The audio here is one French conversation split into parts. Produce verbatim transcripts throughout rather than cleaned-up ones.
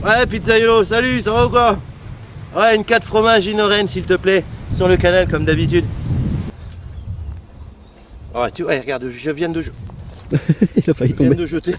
Ouais, Pizzaiolo, salut, ça va ou quoi? Ouais, une quatre fromage Inoren s'il te plaît, sur le canal comme d'habitude. Ouais, tu ouais, regarde, je viens de, je... Il a failli je viens tomber. de jeter.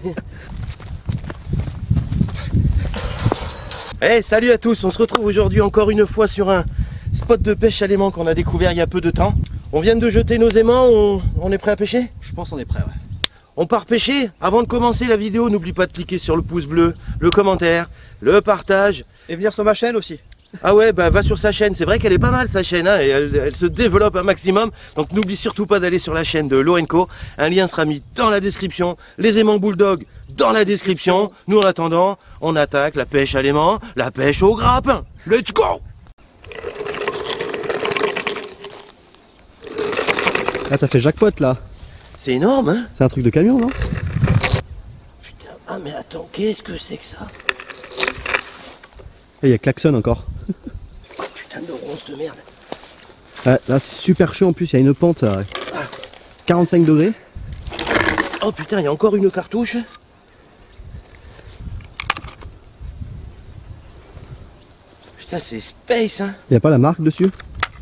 Eh, hey, salut à tous, on se retrouve aujourd'hui encore une fois sur un spot de pêche à l'aimant qu'on a découvert il y a peu de temps. On vient de jeter nos aimants, on, on est prêt à pêcher? Je pense qu'on est prêt, ouais. On part pêcher. Avant de commencer la vidéo, n'oublie pas de cliquer sur le pouce bleu, le commentaire, le partage. Et venir sur ma chaîne aussi. Ah ouais, bah va sur sa chaîne, c'est vrai qu'elle est pas mal sa chaîne, hein, et elle, elle se développe un maximum. Donc n'oublie surtout pas d'aller sur la chaîne de Lorenco. Un lien sera mis dans la description. Les aimants bulldog dans la description. Nous en attendant, on attaque la pêche à l'aimant, la pêche au grappin. Let's go! Ah, t'as fait jackpot là. C'est énorme, hein? C'est un truc de camion, non? Putain, ah mais attends, qu'est-ce que c'est que ça? Il y a klaxon encore. Oh putain de ronce de merde. Ah, là c'est super chaud en plus, il y a une pente à quarante-cinq degrés. Oh putain, il y a encore une cartouche. Putain, c'est space, hein? Il n'y a pas la marque dessus?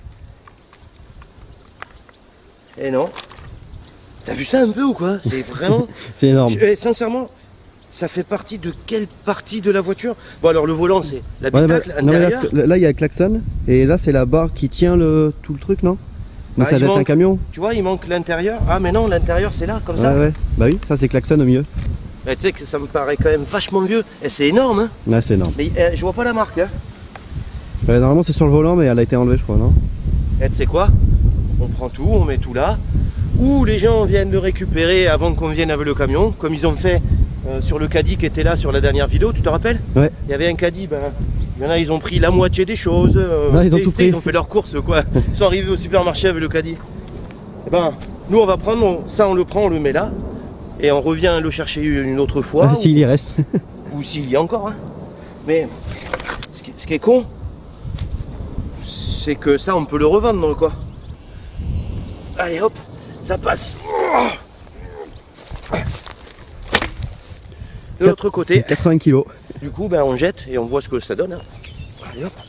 Eh non. T'as vu ça un peu ou quoi? C'est vraiment... C'est énorme. Je, eh, sincèrement, ça fait partie de quelle partie de la voiture? Bon alors le volant c'est l'habitacle Ouais, bah, non, mais intérieur. là, là il y a le klaxon et là c'est la barre qui tient le, tout le truc, non? Donc Ah, ça il doit être un manque- camion. Tu vois, il manque l'intérieur. Ah mais non, l'intérieur c'est là, comme ça. Ouais, ouais. Bah oui, ça c'est klaxon au mieux. Eh, tu sais que ça me paraît quand même vachement vieux. Et c'est énorme, hein? Là c'est énorme. Mais eh, je vois pas la marque, hein? Ouais, normalement c'est sur le volant mais elle a été enlevée je crois, non? Eh, tu sais quoi? On prend tout, on met tout là. Ou les gens viennent le récupérer avant qu'on vienne avec le camion, comme ils ont fait euh, sur le caddie qui était là sur la dernière vidéo, tu te rappelles? Ouais. Il y avait un caddie, ben, il y en a, ils ont pris la moitié des choses. euh, Ouais, ils ont et, tout tu sais, pris. Ils ont fait leurs courses, quoi. Ils sont arrivés au supermarché avec le caddie. Et ben, nous on va prendre, on- ça on le prend, on le met là. Et on revient le chercher une autre fois. Ah, ou, s'il y reste. ou s'il y a encore. Hein. Mais ce qui, ce qui est con, c'est que ça on peut le revendre, quoi. Allez hop, ça passe. De l'autre côté, quatre-vingts kilos. du coup, ben, on jette et on voit ce que ça donne. Hein. Allez hop.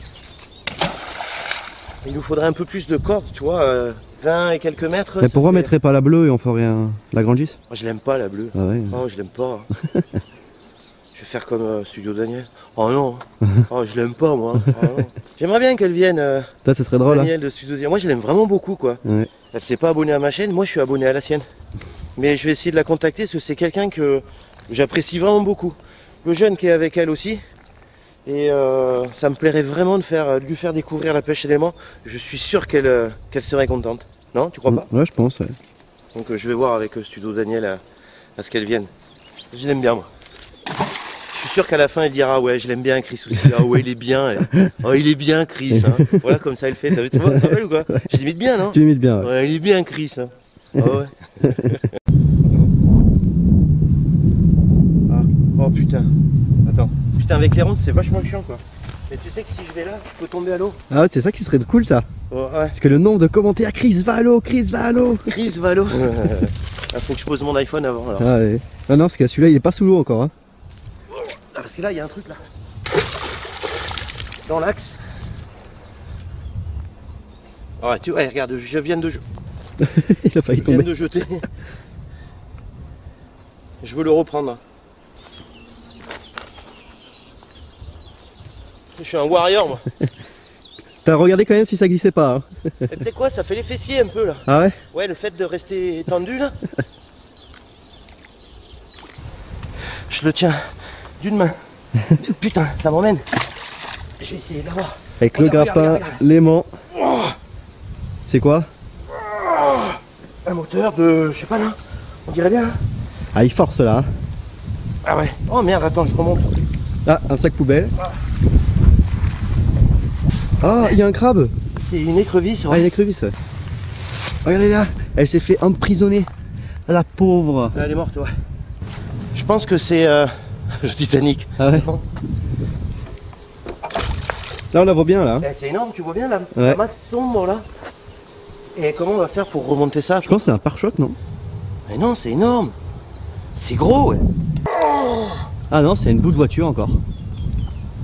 Il nous faudrait un peu plus de corde, tu vois, euh, vingt et quelques mètres. Mais ça pourquoi fait- mettrait pas la bleue et on ferait un... la grande gisse? Moi, je l'aime pas la bleue. Ah ouais. Oh, je l'aime pas. Je vais faire comme euh, Studio Daniel. Oh non. Oh, je l'aime pas moi. Oh, non. J'aimerais bien qu'elle vienne, euh, Ça, ça serait drôle. Hein. Daniel de Studio Daniel. Moi, je l'aime vraiment beaucoup, quoi. Ouais. Elle s'est pas abonnée à ma chaîne, moi je suis abonné à la sienne. Mais je vais essayer de la contacter parce que c'est quelqu'un que j'apprécie vraiment beaucoup. Le jeune qui est avec elle aussi. Et euh, ça me plairait vraiment de, faire, de lui faire découvrir la pêche à l'aimant. Je suis sûr qu'elle euh, qu'elle serait contente. Non, tu crois pas? Ouais, je pense. Ouais. Donc euh, je vais voir avec euh, Studio Daniel à, à ce qu'elle vienne. Je l'aime bien moi. Je suis sûr qu'à la fin elle dira ouais je l'aime bien Chris aussi. Ah ouais il est bien. Et... Oh il est bien Chris. Hein. Voilà comme ça elle fait. T'as vu, tu vois, tu te rappelles ou quoi? Je l'imite bien non? Tu imites bien. Ouais. Ouais, il est bien Chris. Hein. Ah ouais. Ah, oh putain. Attends. Putain avec les ronces c'est vachement chiant quoi. Et tu sais que si je vais là, je peux tomber à l'eau. Ah ouais, c'est ça qui serait cool ça. Oh, ouais. Parce que le nombre de commentaires, Chris va à l'eau, Chris va à l'eau. Chris va à l'eau. Ah, faut que je pose mon iPhone avant alors. Ah ouais. Ah non, parce que celui-là il est pas sous l'eau encore. Hein. Ah, parce que là il y a un truc là. Dans l'axe. Ah tu ouais, regarde, je viens de, je Il a failli viens tomber. de jeter. Je veux le reprendre. Je suis un warrior moi. T'as regardé quand même si ça glissait pas. Hein. Et tu sais quoi, ça fait les fessiers un peu là. Ah ouais. Ouais, le fait de rester tendu là. Je le tiens d'une main. Putain, ça m'emmène. Je vais essayer d'avoir. Avec le Regarde, grappin, regarde, regarde. l'aimant. Oh, C'est quoi? un moteur de. Je sais pas là. On dirait bien. Hein. Ah il force là. Hein. Ah ouais. Oh merde, attends, je remonte. Ah, un sac poubelle. Ah, il y a un crabe. C'est une écrevisse. Ah, Ouais. une écrevisse. Ouais. Regardez là, elle s'est fait emprisonner. La pauvre. Elle est morte, ouais. Je pense que c'est euh, le Titanic. Ah ouais. Là on la voit bien là. Eh, c'est énorme, tu vois bien la, Ouais. la masse sombre là. Et comment on va faire pour remonter ça? Je pense que c'est un pare-choc, non? Mais non, c'est énorme. C'est gros, ouais. Ah non, c'est une bout de voiture encore.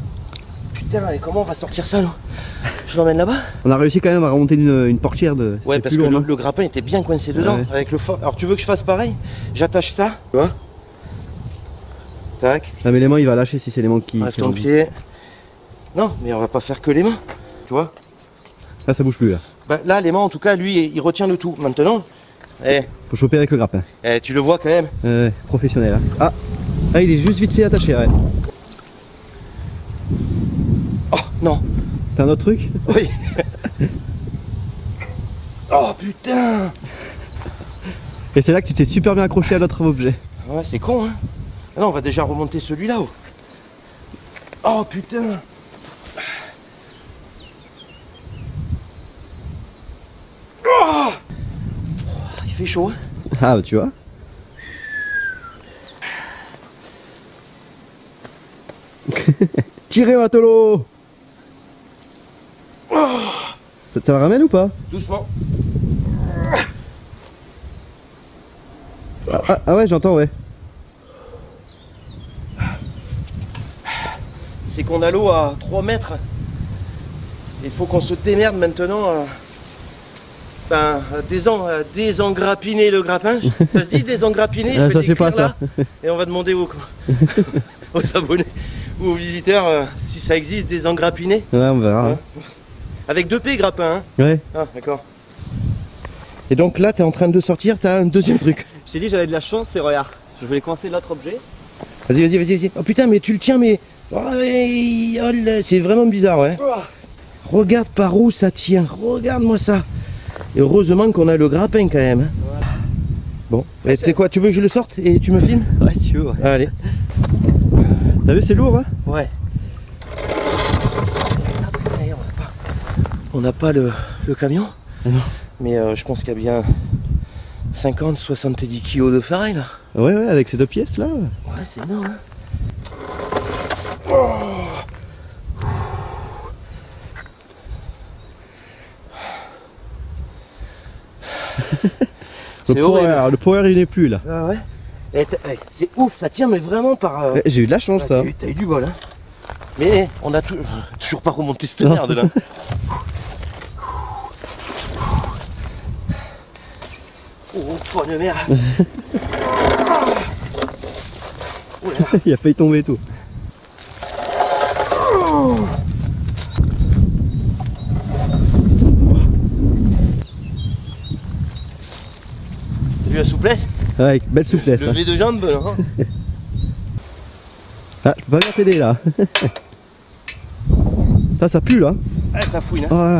putain, et comment on va sortir ça là? Je l'emmène là-bas? On a réussi quand même à remonter une, une portière de... Ouais, c'est parce plus que lourd, le, non le grappin était bien coincé dedans, Ouais. avec le fort. Alors tu veux que je fasse pareil? J'attache ça, tu vois? Tac, Ah mais l'aimant il va lâcher si c'est l'aimant qui... enlève qui ton rentre. pied. Non, mais on va pas faire que les mains, tu vois? Là ça bouge plus là. Bah, là, l'aimant, en tout cas, lui, il retient le tout. Maintenant, eh, Faut choper avec le grappin. eh, tu le vois quand même. Euh, professionnel hein. Ah, ah il est juste vite fait attaché, ouais. Oh, non. T'as un autre truc? Oui. Oh, putain. Et c'est là que tu t'es super bien accroché à l'autre objet. Ouais, c'est con, hein. Ah non, on va déjà remonter celui-là. Oh. Oh, putain. Oh. Il fait chaud, hein. Ah bah tu vois. Tirez matelot. Ça te la ramène ou pas? Doucement. ah, ah, ah ouais j'entends ouais. C'est qu'on a l'eau à trois mètres. Il faut qu'on se démerde maintenant à, ben, à, désen, à désengrappiner le grappin. Ça se dit désengrappiner? Ah, Je ça, vais je sais pas, l'écrire là. ça. Et on va demander aux, aux abonnés ou aux visiteurs euh, si ça existe désengrappiner. Ouais on verra. Ouais. Avec deux P grappin, hein. Ouais. Ah, d'accord. Et donc là, tu es en train de sortir, tu as un deuxième truc. Je t'ai dit j'avais de la chance, et regarde, je voulais coincer l'autre objet. Vas-y, vas-y, vas-y, vas-y. Oh putain, mais tu le tiens, mais... Oh, ouais, oh là, c'est vraiment bizarre, ouais. Regarde par où ça tient, regarde-moi ça. Et heureusement qu'on a le grappin quand même. Hein. Bon, et tu sais quoi, tu veux que je le sorte et tu me filmes? Ouais, si tu veux, ouais. Allez. T'as vu c'est lourd hein? Ouais. On n'a pas le, le camion, Non. mais euh, je pense qu'il y a bien cinquante soixante-dix kilos de ferraille là. Ouais ouais avec ces deux pièces là. Ouais, c'est énorme. Hein. Le C'est horrible. power, le power il n'est plus là. Ah ouais. Eh, t'as- eh, c'est ouf, ça tient mais vraiment par... euh, Eh, J'ai eu de la chance ah, ça. T'as eu, t'as eu du bol hein. Mais on a tou- toujours pas remonté cette Non. merde là. Oh, bonne merde. Oh là là. Il a failli tomber et tout. T'as vu la souplesse? Ouais, avec belle souplesse. hein. Levé de jambes, hein. Ah, je peux pas bien t'aider là. Ça, ça pue là. Ah, ça fouine hein. Ah.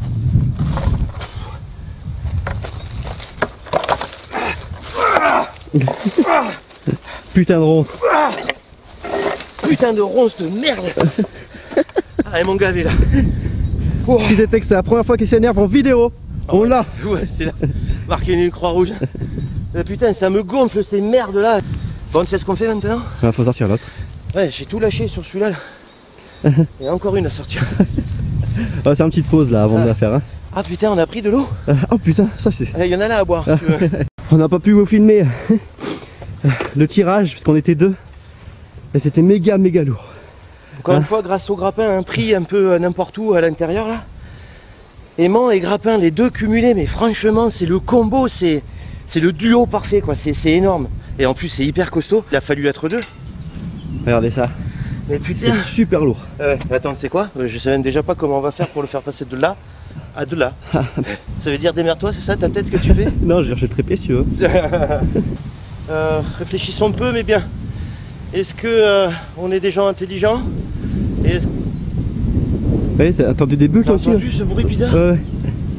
Putain de ronce. Putain de ronce de merde. Ah, ils m'ont gavé là. Oh. Si c'était que c'est la première fois qu'il s'énerve en vidéo. On l'a. Ouais, c'est là. Marqué une croix rouge. Euh, putain, ça me gonfle ces merdes là. Bon, tu sais ce qu'on fait maintenant? Ah, faut sortir l'autre. Ouais, j'ai tout lâché sur celui-là. Là. Il y a encore une à sortir. On va faire une petite pause là avant Ah. de la faire. Hein. Ah putain, on a pris de l'eau. Euh, Oh putain, ça c'est. Il y en a là à boire. Si tu veux. On n'a pas pu vous filmer le tirage parce qu'on était deux. Et c'était méga méga lourd. Encore Hein? une fois, grâce au grappin, un prix un peu euh, n'importe où à l'intérieur là. Aimant et grappin, les deux cumulés, mais franchement, c'est le combo, c'est c'est le duo parfait quoi. C'est c'est énorme. Et en plus, c'est hyper costaud. Il a fallu être deux. Regardez ça. Mais putain. C'est super lourd. Ouais, attends, tu sais quoi? Euh, Je sais même déjà pas comment on va faire pour le faire passer de là à de là. Ça veut dire démerde-toi, c'est ça ta tête que tu fais? Non, je cherche le trépied si tu veux. Euh, réfléchissons un peu, mais bien. Est-ce que euh, on est des gens intelligents? Et est-ce que Ouais, t'as entendu des bulles t'as toi aussi? entendu ce bruit bizarre? Ouais, ouais.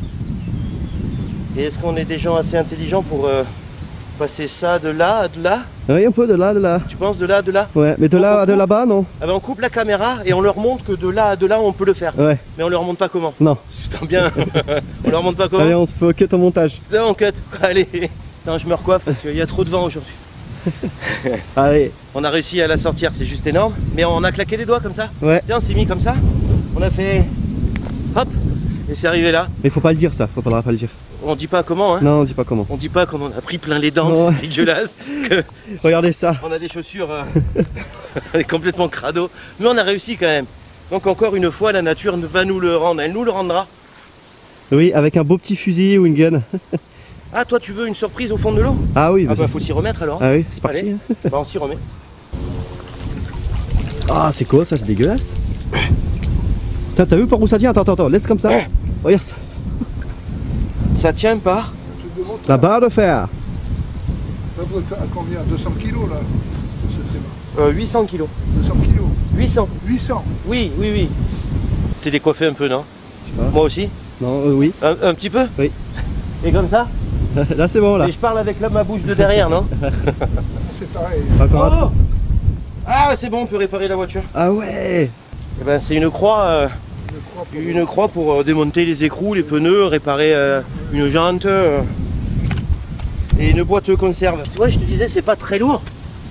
Et est-ce qu'on est des gens assez intelligents pour euh, passer ça de là à de là? Ouais, un peu de là, de là. Tu penses de là à de là? Ouais, mais de là à de là-bas, non? Ah ben on coupe la caméra et on leur montre que de là à de là on peut le faire. Ouais, Mais on leur montre pas comment. non. Putain bien. On leur montre pas comment. Allez, on se fait cut au montage. C'est on cut. Allez. Attends, je me recoiffe parce qu'il y a trop de vent aujourd'hui. Allez, On a réussi à la sortir, c'est juste énorme. Mais on a claqué les doigts comme ça. ouais. Tiens, on s'est mis comme ça. On a fait hop et c'est arrivé là. Mais faut pas le dire ça, faut pas, pas le dire. On dit pas comment hein. Non, on dit pas comment. On dit pas qu'on en a pris plein les dents, Ouais. c'est dégueulasse. Que Regardez ça. on a des chaussures euh, on est complètement crado. Mais on a réussi quand même. Donc encore une fois, la nature va nous le rendre, elle nous le rendra. Oui, avec un beau petit fusil ou une gun. Ah, toi tu veux une surprise au fond de l'eau? Ah oui, Ah bah, bah faut s'y remettre alors. ah oui, c'est parti. Allez, bah on s'y remet. Ah, c'est quoi ça? C'est dégueulasse. Putain, t'as vu par où ça tient? Attends, attends, attends, laisse comme ça. Regarde ça. Ça tient pas? La barre de fer. Ça vaut à combien? deux cents kilos là, ce tréma. euh, huit cents kilos. deux cents kilos. huit cents. huit cents. Oui, oui, oui. T'es décoiffé un peu, non? pas. Moi aussi? Non, euh, oui. Un, un petit peu? Oui. Et comme ça? Là c'est bon là. Et je parle avec là ma bouche de derrière, non? C'est pareil. Encore un. Oh ah, c'est bon, on peut réparer la voiture. Ah ouais. Eh ben, c'est une croix, euh, Je crois pour- une croix pour euh, démonter les écrous, les pneus, réparer euh, une jante euh, et une boîte conserve. Tu vois, je te disais, c'est pas très lourd.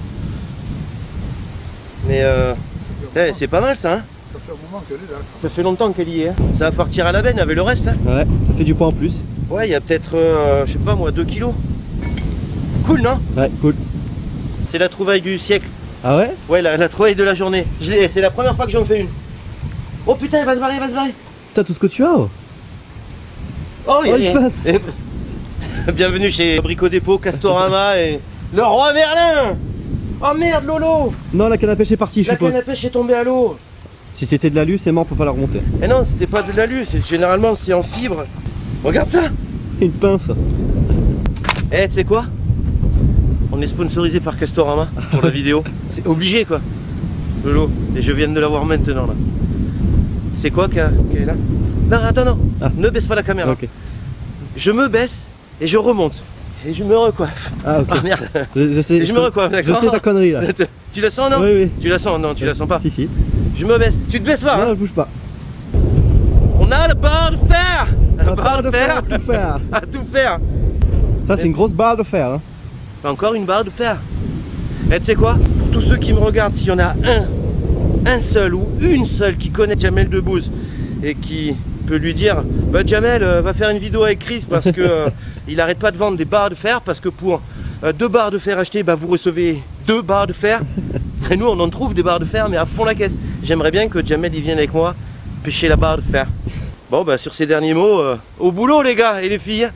Mais euh, eh, c'est pas mal ça, hein? Ça fait un moment qu'elle est là. Ça fait longtemps qu'elle y est. Hein. Ça va partir à la benne avec le reste. Hein. Ouais, ça fait du poids en plus. Ouais, il y a peut-être, euh, je sais pas moi, deux kilos. Cool, non? Ouais, cool. C'est la trouvaille du siècle. Ah ouais? Ouais, la, la trouvaille de la journée. Je l'ai- C'est la première fois que j'en fais une. Oh putain, il va se barrer, il va se barrer. T'as tout ce que tu as. Oh, Oh, il y a Oh, il rien. passe. Et- Bienvenue chez Brico Dépôt, Castorama et le roi Merlin. Oh merde, Lolo. Non, la canne à pêche est partie, je La suppose. canne à pêche est tombée à l'eau. Si c'était de l'alu, c'est mort, on peut pas la remonter. Eh non, c'était pas de l'alu, c'est généralement c'est en fibre. Regarde ça. Une pince. Eh, tu sais quoi? On est sponsorisé par Castorama pour la vidéo. C'est obligé quoi. Lolo. Et je viens de la voir maintenant là. C'est quoi qui est là? Non, attends, non. Ah. Ne baisse pas la caméra. Ok. Je me baisse et je remonte. Et je me recoiffe. Ah ok. Ah merde. Je, je sais, Et je me recoiffe, je d'accord? sais ta connerie là. Tu la sens non? Oui, oui. Tu la sens? Non, tu la sens pas. Si, si. Je me baisse. Tu te baisses pas, Non, hein? je bouge pas. On a la barre de fer. La barre de fer. à tout faire. À tout faire. Ça, c'est une grosse barre de fer. Hein. Encore une barre de fer. Et tu sais quoi? Pour tous ceux qui me regardent, s'il y en a un, un seul ou une seule qui connaît Jamel Debbouze et qui peut lui dire bah Jamel euh, va faire une vidéo avec Chris parce que euh, il arrête pas de vendre des barres de fer parce que pour euh, deux barres de fer achetées, bah, vous recevez deux barres de fer. Et nous on en trouve des barres de fer mais à fond la caisse. J'aimerais bien que Jamel il vienne avec moi pêcher la barre de fer. Bon bah sur ces derniers mots, euh, au boulot les gars et les filles.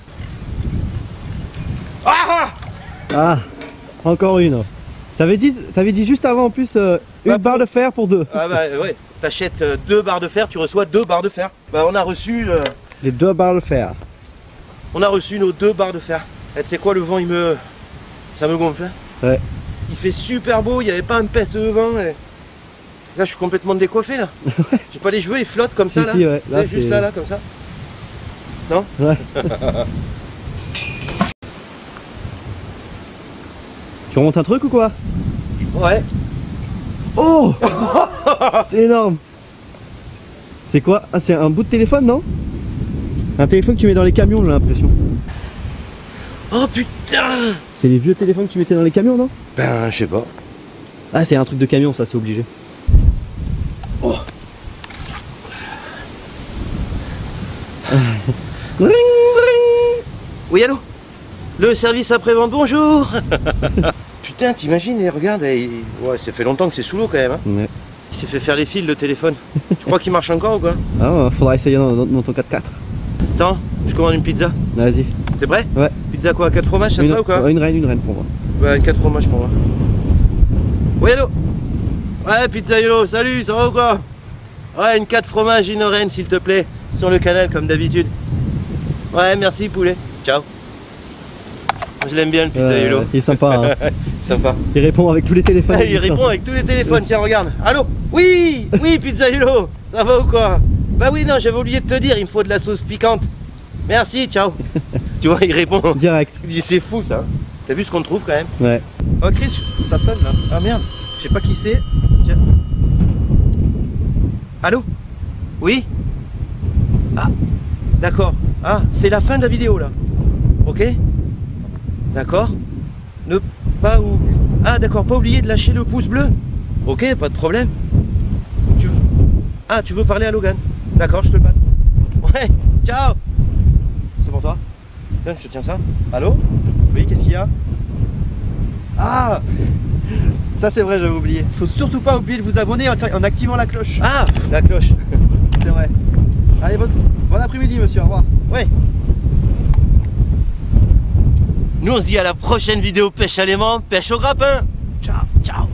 Ah, Ah, encore une. T'avais dit, t'avais dit juste avant en plus euh, une Bah, barre pour- de fer pour deux. ah bah ouais, t'achètes euh, deux barres de fer, tu reçois deux barres de fer. Bah on a reçu le... J'ai deux barres de fer. on a reçu nos deux barres de fer. Et tu sais quoi, le vent il me... ça me gonfle. Hein. Ouais. Il fait super beau, il n'y avait pas un peste de vent. Et... Là je suis complètement décoiffé là. J'ai pas les cheveux, ils flottent comme ça Si, là. si, ouais. Tu Là, sais, juste c'est- là, là, comme ça. Non? Ouais. Tu remontes un truc ou quoi? Ouais. Oh c'est énorme. C'est quoi? Ah, c'est un bout de téléphone, non? Un téléphone que tu mets dans les camions, j'ai l'impression. Oh putain. C'est les vieux téléphones que tu mettais dans les camions, non? Ben je sais pas. Ah, c'est un truc de camion, ça, c'est obligé. Oh. Ring, ring. Oui allô? Le service après-vente, bonjour. Putain, t'imagines, et regarde, il... ouais, ça fait longtemps que c'est sous l'eau quand même. Hein. Ouais. Il s'est fait faire les fils, le téléphone. Tu crois qu'il marche encore ou quoi? Ah, faudra essayer dans, dans- dans ton quatre quatre. Attends, je commande une pizza. Vas-y. T'es prêt? Ouais. Pizza quoi? quatre fromages, ça te Une, va ou quoi? ouais, une reine, une reine pour moi. Ouais, une quatre fromages pour moi. Oui, allô? Ouais, pizza hello, salut, ça va ou quoi? Ouais, une quatre fromages, une reine, s'il te plaît. Sur le canal, comme d'habitude. Ouais, merci, poulet. Ciao. Je l'aime bien, le pizza Euh, hello. il est sympa, hein. Sympa. Il répond avec tous les téléphones. Ah, il répond avec tous les téléphones, tiens regarde. Allô? Oui, oui, pizza hello, ça va ou quoi? Bah oui, non, j'avais oublié de te dire, il me faut de la sauce piquante. Merci, ciao. Tu vois, il répond. Direct. Il dit c'est fou ça. T'as vu ce qu'on trouve quand même? Ouais. Oh Chris, ça sonne là. Ah merde, je sais pas qui c'est. Tiens. Allô? Oui? Ah, d'accord. Ah, c'est la fin de la vidéo là. Ok? D'accord. Ne pas ou... Ah d'accord, pas oublier de lâcher le pouce bleu. Ok, pas de problème. Tu veux... Ah, tu veux parler à Logan? D'accord, je te le passe. Ouais, ciao. C'est pour toi? Tiens, je te tiens ça. Allô? Oui, qu'est-ce qu'il y a? Ah, Ça c'est vrai, j'avais oublié. Faut surtout pas oublier de vous abonner en, en activant la cloche. Ah, la cloche. C'est vrai. Allez, bon, bon après-midi monsieur, au revoir. Ouais. Nous on se dit à la prochaine vidéo pêche à l'aimant, pêche au grappin. Ciao, ciao.